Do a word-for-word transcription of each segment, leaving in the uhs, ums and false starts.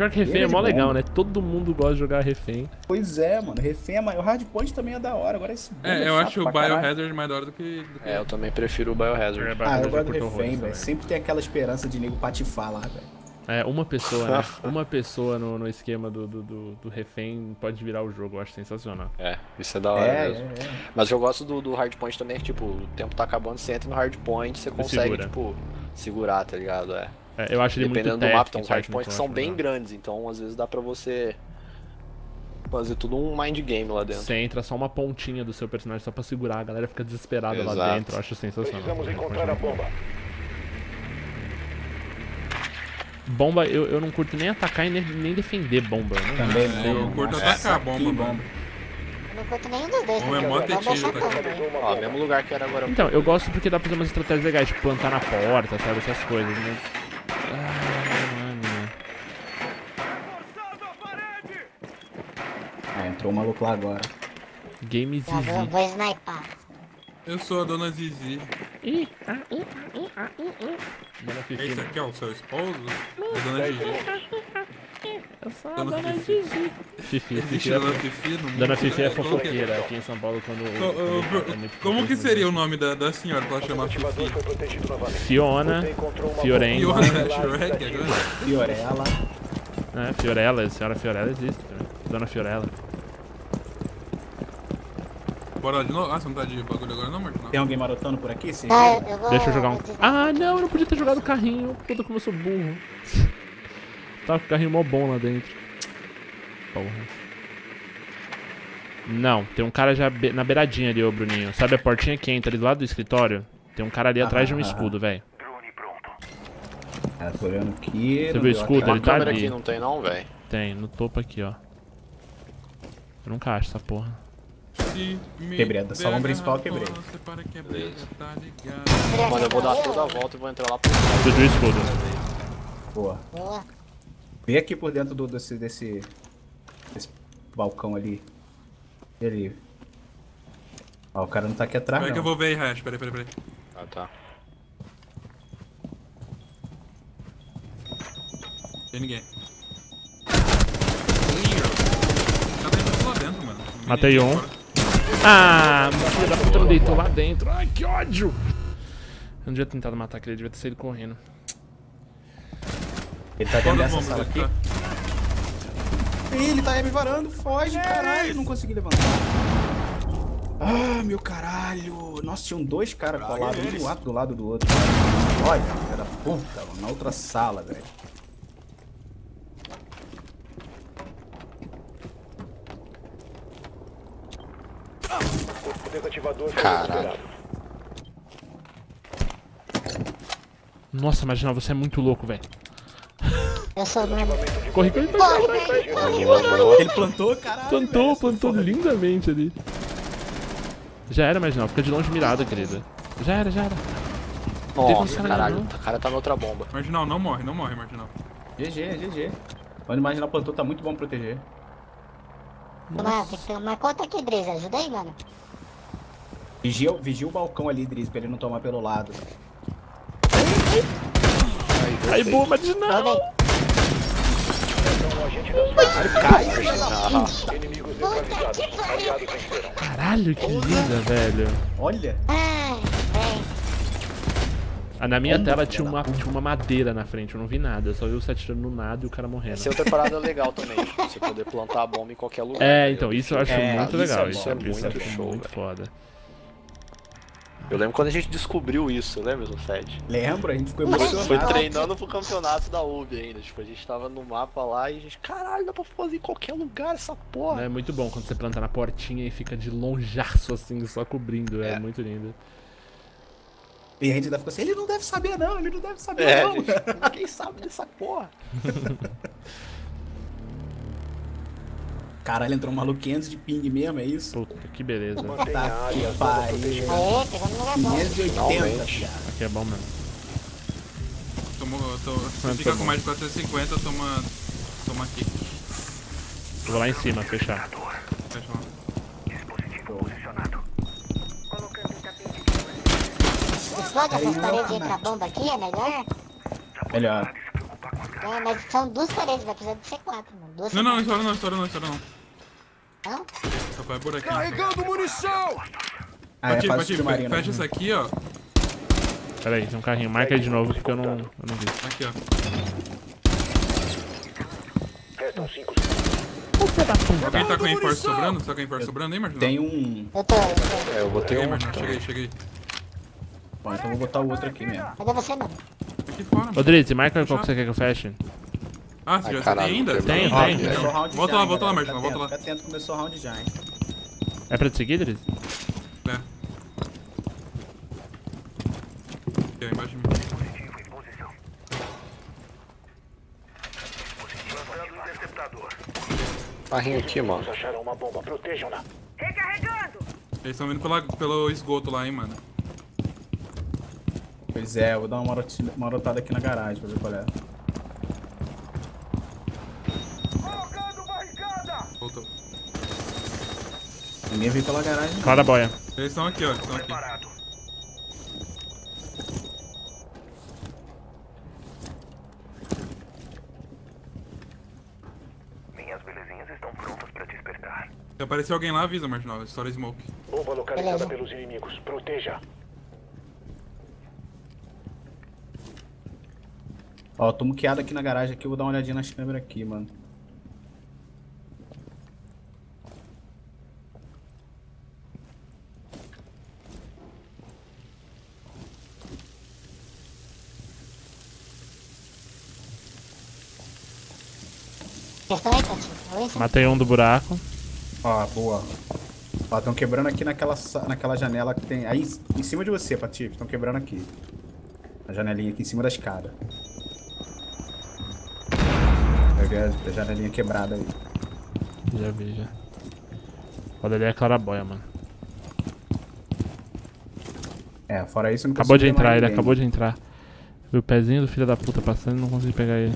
Pior que refém é mó legal, né? Todo mundo gosta de jogar refém. Pois é, mano. Refém é maior. O Hardpoint também é da hora. Agora esse É, eu acho o Biohazard mais da hora do que, do que... É, eu também prefiro o Biohazard. Ah, eu gosto do refém, velho. Sempre tem aquela esperança de nego patifar lá, velho. É, uma pessoa, né? Uma pessoa no, no esquema do, do, do, do refém pode virar o jogo, eu acho sensacional. É, isso é da hora é, mesmo. É, é. Mas eu gosto do, do hardpoint também, que tipo, o tempo tá acabando, você entra no hardpoint, você consegue, segura. tipo, segurar, tá ligado? É. É, eu acho ele Dependendo muito do mapa, tem técnico, uns hardpoints que são acho bem legal. grandes, então às vezes dá pra você fazer tudo um mind game lá dentro. Você entra só uma pontinha do seu personagem só pra segurar, a galera fica desesperada Exato. lá dentro, eu acho sensacional. Precisamos encontrar a bomba. Bomba, eu, eu não curto nem atacar e nem, nem defender bomba. Né? Também Eu não. curto Nossa, atacar a que bomba, mano. Eu não curto nenhum dos dois. Bomba é né? mó Vamos tetinho, deixar tá tudo, aqui. né? Ó, mesmo lugar que era agora. Então, eu gosto porque dá pra fazer umas estratégias legais, tipo plantar na porta, sabe? Essas coisas, mas... Ah, mano... Ah, entrou um maluco lá agora. Game Já vou, Zizi. vou sniper. Eu sou a dona Zizi. Ih, ah, ih, ah, ih, ah, ih, ih. Dona Fifi. Esse aqui é o seu esposo? É a dona Zizi. Eu sou a Dona Dona Fifi. Zizi. Fifi, Existe Fifi. a é- dona Fifi no mundo? Dona Fifi é Qual que fofoqueira aqui em São Paulo quando... Co- ô, quando Bru- é muito Como que fofoqueira. seria o nome da, da senhora pra ela chamar Fifi? Ativador foi protegido novamente. Fiona, Você encontrou uma Fiorella. bomba. Fiona Shrek agora? Fiorella. É, Fiorella, a senhora Fiorella existe também. Dona Fiorella. Bora de novo? Ah, você não tá de bagulho agora não, Martin? Tem alguém marotando por aqui? Sim. Ah, eu vou... Deixa eu jogar um... vou des- Ah, não, eu não podia ter jogado o carrinho. Puta, como eu sou burro. Tava com o carrinho mó bom lá dentro. Porra. Não, tem um cara já be- na beiradinha ali, ô Bruninho. Sabe a portinha que entra ali do lado do escritório? Tem um cara ali atrás de um ah, escudo, velho. Cara, tô olhando aqui. Você não viu o deu escudo? atrás. Ele tá Câmera ali. aqui não tem não, velho. Tem, no topo aqui, ó. Eu nunca acho essa porra. Quebrei, da salão principal eu quebrei. Você para que é briga, tá ligado? Mano, eu vou dar toda a volta e vou entrar lá pro Tudo o escudo. Boa. Boa. Vem aqui por dentro do, desse, desse, desse balcão ali. Ele. Ó, o cara não tá aqui atrás, Peraí que eu não. vou ver aí, Hash. Peraí, peraí, peraí. Ah, tá. Tem ninguém. Tá dentro lá dentro, mano. Matei um. Fora. Ah, filho da puta não deitou lá dentro. Ai, que ódio. Eu não devia ter tentado matar aquele, devia ter saído correndo. Ele tá Fora dentro das dessa bombas, sala ele aqui. tá. Ih, ele tá me varando, foge, caralho. Não consegui levantar. Ah, meu caralho. Nossa, tinham dois caras colados, um do lado do lado do outro. Olha, filha da puta, mano. Na outra sala, velho. O desativador foi Caralho. recuperado. Nossa, imagina, você é muito louco, velho. Eu sou mano. Corre, corre, corre. Corre, velho, corre. Ele plantou, caralho. Plantou, velho, plantou lindamente ali. Já era, mas não, fica de longe mirada, querida. Já era, já era. Nossa, como caralho, não. o cara tá na outra bomba. Marginal, não morre, não morre, Marginal. G G, G G. Quando imaginar plantou, tá muito bom proteger. Mano, tem que ter uma conta aqui, Driz. Ajuda aí, mano. Vigia, vigia o balcão ali, Driz, pra ele não tomar pelo lado. Aí, boa, marginal. Vem. Cai, Inimigos Puta neutralizados. que pariu. Aliados venceram. Caralho, que linda, velho. olha. Ai, vem. Ah, na minha Bomba, tela filha tinha da uma, puta. tinha uma madeira na frente, eu não vi nada. Eu só vi você atirando no nada e o cara morrendo. Essa é outra parada legal também, tipo, você poder plantar a bomba em qualquer lugar. É, né? então, isso eu acho É, muito isso legal. é Isso, bom, é isso é isso muito eu acho show, muito velho. foda. Eu lembro quando a gente descobriu isso, lembra, Fed? Lembra? A gente ficou Foi emocionado. treinando pro campeonato da U B ainda, tipo, a gente tava no mapa lá e a gente, caralho, dá pra fazer em qualquer lugar essa porra. É muito bom quando você planta na portinha e fica de longeaço assim, só cobrindo. É, É. muito lindo. E a gente ainda ficou assim, ele não deve saber não, ele não deve saber É, não. gente, ninguém sabe dessa porra. Caralho, entrou um maluco quinhentos de ping mesmo, é isso? Puta, que beleza. Mantenha a Tá área que toda pariu. protegida. Aê, pegando no lugar bom. quinhentos e oitenta, Finalmente. viado. Aqui é bom mesmo. Tomou, tô, se Quanto fica tá com bom? mais de quatrocentos e cinquenta, toma. Toma aqui. Eu vou lá em cima, fechar. Fecha lá. Explode essas paredes e entra a bomba aqui, é melhor? Melhor. É, mas são duas paredes, vai precisar de C quatro, mano. Duas Não, não, não C quatro. estoura não, estoura não, estoura não. Não? Só faz buraquinho. Carregando munição! Ah, é Patife, fácil Patife, submarino. fecha isso aqui, ó. Pera aí, tem um carrinho. Marca aí de novo, porque eu não, eu não vi. Aqui, ó. Restam cinco Alguém tá com a Enforce sobrando? Você tá com a Enforce sobrando aí, Marginal? Tem um... Eu tô, eu tô. É, eu botei Chega aí, um. Marginal, chega aí, chega aí. Bom, então eu vou botar o outro aqui mesmo. Cadê você, mano? Aqui fora, mano. Ô, Drizzy, marca qual que você quer que eu feche. Ah, você Ai, já você caralho, tem ainda? não Tem, Ó, tem. começou o round Volta já, lá, hein, volta lá, galera. Marginal, Fica volta lá. atento, Fica atento, começou o round já, hein. É pra te seguir, Drizzy? É. Aqui, ó, embaixo de mim. Carrinho aqui, mano. acharam uma bomba. Protejam-na. Eles estão vindo pela, pelo esgoto lá, hein, mano. Pois é, eu vou dar uma maroti- marotada aqui na garagem pra ver qual é. Voltou. Ninguém veio pela garagem. Clara boia. Eles estão aqui, ó. Eles estão aqui. Minhas belezinhas estão prontas para despertar. Se aparecer alguém lá, avisa, Marginal. Estoura smoke. Bomba localizada Beleza. pelos inimigos. Proteja. Ó, tô muqueado aqui na garagem aqui, eu vou dar uma olhadinha nas câmeras aqui, mano. Questão aí, Tati. Oi, sim. Matei um do buraco. Ó, boa. Ó, estão quebrando aqui naquela, sa- naquela janela que tem... Aí, em cima de você, Patife, estão quebrando aqui. A janelinha aqui em cima da escada. Peguei a, a janelinha quebrada aí. Já vi, já. Olha ali a claraboia, mano. É, fora isso, eu não Acabou de consigo ver entrar, mais ele ninguém. acabou de entrar. Vi o pezinho do filho da puta passando e não consegui pegar ele.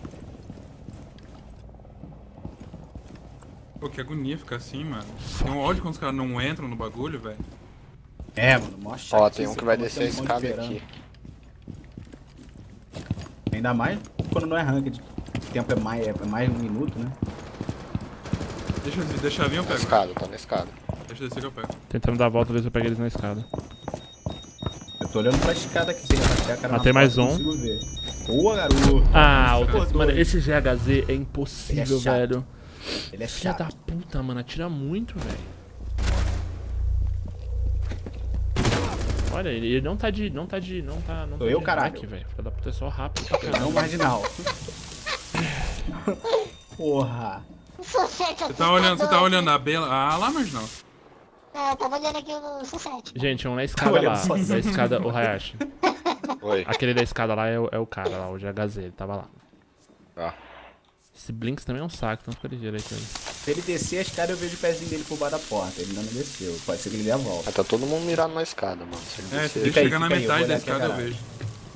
Pô, que agonia ficar assim, mano. Tem um ódio quando os caras não entram no bagulho, velho. É, mano, mó Ó, chatice, tem um que vai como descer a tem um monte escada esperando. aqui. Ainda mais quando não é ranked. O tempo é mais, é mais um minuto, né? Deixa, eu- deixa eu vir, eu Na pego. escada, tá na escada. Deixa eu descer que eu pego. Tentando dar a volta, ver se eu pego eles na escada. Eu tô olhando pra escada aqui, sem até a cara Matei na mais foto, um. eu consigo ver. Boa, garoto. Ah, Pô, o... dois. mano, esse G H Z é Ele é impossível, chato. velho. Ele é Filha chato. da puta, mano, atira muito, velho. Olha, ele ele não tá de. Não tá de. Não tá. Não Sou tá eu, de caralho. hack, velho. Filha da puta é só rápido pra Não, caralho. marginal. Porra. Sucesso, Você tá olhando, você tá olhando a Bela. Ah, lá, Marginal. É, eu tava olhando aqui o sucesso. Gente, um na escada olhando lá. sozinho. Da escada, o Hayashi. Oi. Aquele da escada lá é o, é o cara lá, o G H Z, ele tava lá. Tá. Esse Blinks também é um saco, então fica ligeiro aí com ele. Se ele descer a escada, eu vejo o pezinho dele por baixo da porta. Ele ainda não desceu. Pode ser que ele dê a volta. Ah, tá todo mundo mirado na escada, mano. Se ele É, se descer- ele Fica aí, chegar na fica aí, eu vou metade da olhar aqui a escada, eu garagem. vejo.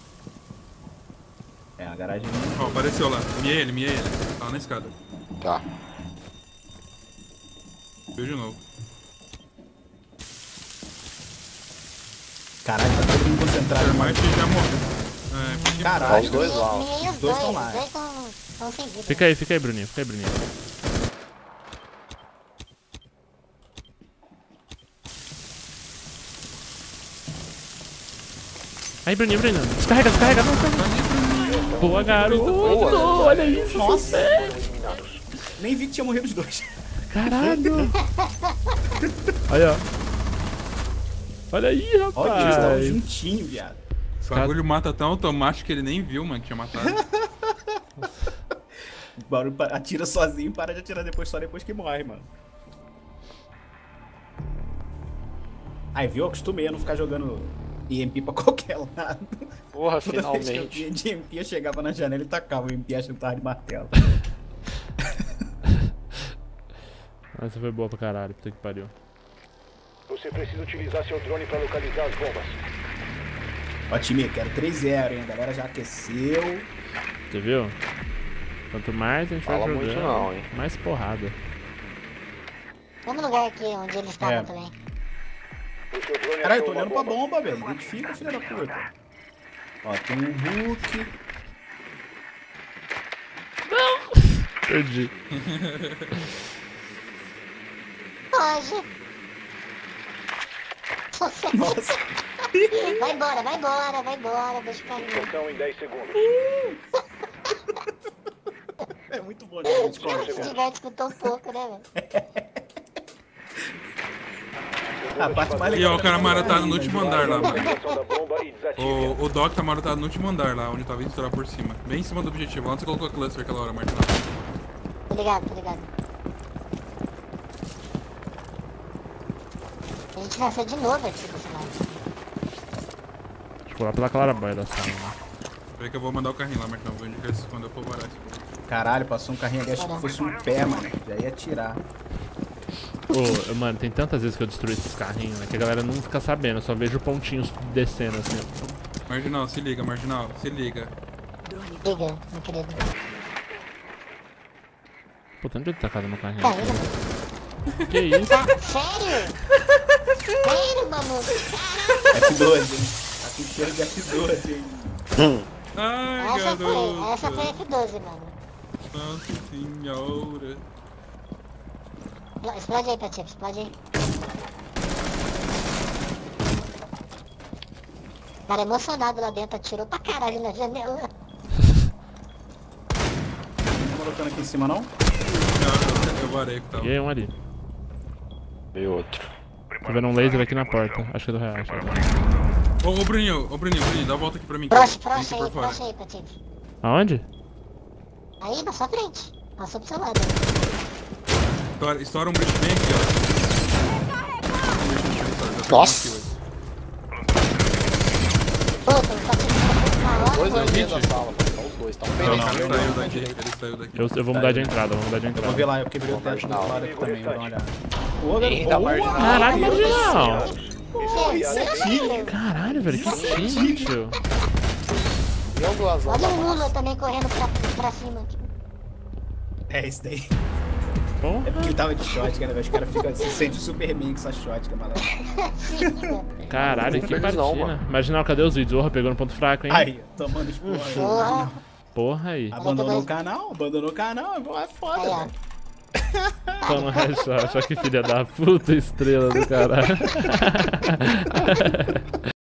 É, a garagem. Ó, apareceu lá. Mia ele, mia ele. Tá lá na escada. Tá. Vejo de novo. Caralho, tá todo mundo concentrado. mano. Termite já morreu. É, porque... Ó, Caralho. os dois lá, ó. E os Os dois dois, tão os lá. dois estão estão sem vida. Fica aí, fica aí, Bruninho, fica aí, Bruninho. Aí, Bruninho, Bruninho. Descarrega, descarrega, não, não. Boa, garoto. Olha isso, Nossa. Eliminados. Nem vi que tinha morrido os dois. caralho. Aí, ó. Olha aí, Olha, eles estavam rapaz. juntinhos, viado. O bagulho mata tão automático que ele nem viu, mano, que tinha matado. O barulho pa- atira sozinho e para de atirar depois, só depois que morre, mano. Aí, viu? Eu acostumei a não ficar jogando E M P pra qualquer lado. Porra, Toda vez que eu finalmente. via de E M P, eu chegava na janela e tacava o E M P achando que tava de martelo. Essa foi boa pra caralho, puta que pariu. Você precisa utilizar seu drone para localizar as bombas. Ó, time, quero três zero, hein? A galera já aqueceu. Você viu? Quanto mais a gente vai Fala jogando, muito não, hein? mais porrada. Vamos no lugar aqui onde eles estavam É. também. O seu drone Caralho, eu tô achou uma olhando pra bomba. bomba, velho. Identifica, filha da puta. Ó, tem um Hulk. Perdi. Hoje. Nossa. Vai embora, vai embora, vai embora, deixa o carrinho. Inserção em dez segundos. É muito bom, né? A gente Se conversa. diverte com tão pouco, né, velho? A parte mais E legal. ó, o cara marotado no último andar lá, mano. Ativação da bomba e desative. O, o Doc tá marotado no último andar lá, onde tava indo estourar por cima. Bem em cima do objetivo. Onde você colocou a cluster aquela hora, Martinal? Tô ligado, tô ligado. A gente nasceu de novo aqui, personagem. Tipo, lá pela Clarabóia da sala. Né? Peraí que eu vou mandar o carrinho lá, Martinal. Vou indicar se quando eu for varar esse povo. Caralho, passou um carrinho ali, achei que fosse um pé, mano. Já ia atirar. Ô, mano, tem tantas vezes que eu destruí esses carrinhos, né? Que a galera não fica sabendo. Eu só vejo pontinhos descendo assim. Marginal, se liga, Marginal, se liga. Liga, meu querido. Pô, tanto de tacado no carrinho. Tá indo, mano. Que isso? Sério? Sério, mano? F doze, hein? Tá com cheiro de F doze, hein? Ai, Essa garoto. foi, essa foi F doze, mano. Nossa senhora. Explode aí, Patife, explode aí. Cara emocionado lá dentro, atirou pra caralho na janela. Não tá colocando aqui em cima, não? Não, eu varei que tava. Peguei um ali. E outro. Tô vendo um laser aqui na porta. Acho que é do real. Ô, ô Bruninho, ô Bruninho, Bruninho, dá a volta aqui pra mim. Proxa, cara. Vem proxa aqui aí, por fora. proxa aí, Patife. Aonde? Aí, na sua frente. Passou pro seu lado. Estoura, estoura um breach bem aqui, ó. Nossa. Pô, tô passando maior. Dois coisa. ali dentro da sala, tá os dois. Tá um Não, bem o na cara esquerda, saiu um na daqui, direita. ele saiu daqui. Eu, eu vou mudar de entrada, vou mudar de Eu vou ver entrada. lá, eu quebrei o teto do Marginal. lado aqui também, vou dar uma olhada. Ô, Eita, garoto. marginal. Caralho, marginal! Sério? Caralho, velho, que sítio! Deu duas Olha horas. o Lula também correndo pra, pra cima. Tipo. É esse daí. Porra! É porque ele tava de shotgun, né? Os caras ficam se sente o Superman com essa shotgun, maluco. Fica. Caralho, que Não fez não, partida. Marginal, cadê os vídeos? Zorra pegou no ponto fraco, hein? Aí, tomando esporro. Porra. Porra aí. Abandonou o canal, abandonou o canal, é foda, Aí, ó. velho. Toma headshot, só que filha da puta estrela do caralho.